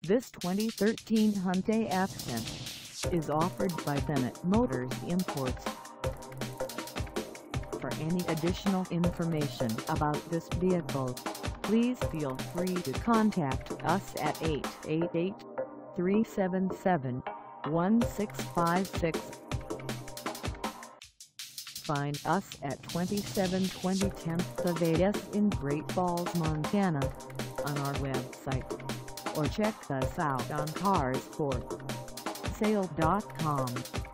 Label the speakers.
Speaker 1: This 2013 Hyundai Accent is offered by Bennett Motors Imports. For any additional information about this vehicle, please feel free to contact us at 888-377-1656. Find us at 2720 10th Ave in Great Falls, Montana, on our website, or check us out on carsforsale.com.